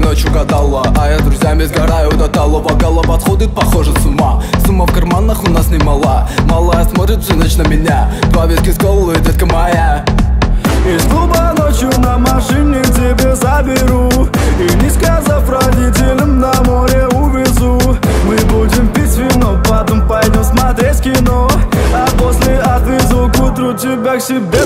ночью гадала, а я с друзьями сгораю до талого. Голова сходит, похоже, с ума. Сумма в карманах у нас немала. Малая смотрит всю ночь на меня. 2 виски с колой, детка моя. Из клуба ночью на машине тебе заберу, и не сказав родителям, на море увезу. Мы будем пить вино, потом пойдем смотреть кино, а после отвезу к утру тебя к себе